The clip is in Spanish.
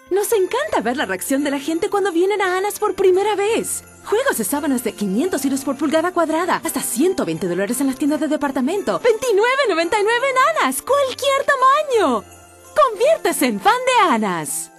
Nos encanta ver la reacción de la gente cuando vienen a Anas por primera vez. Juegos de sábanas de 500 hilos por pulgada cuadrada, hasta $120 en las tiendas de departamento, $29.99 en Anas, cualquier tamaño. Conviértase en fan de Anas.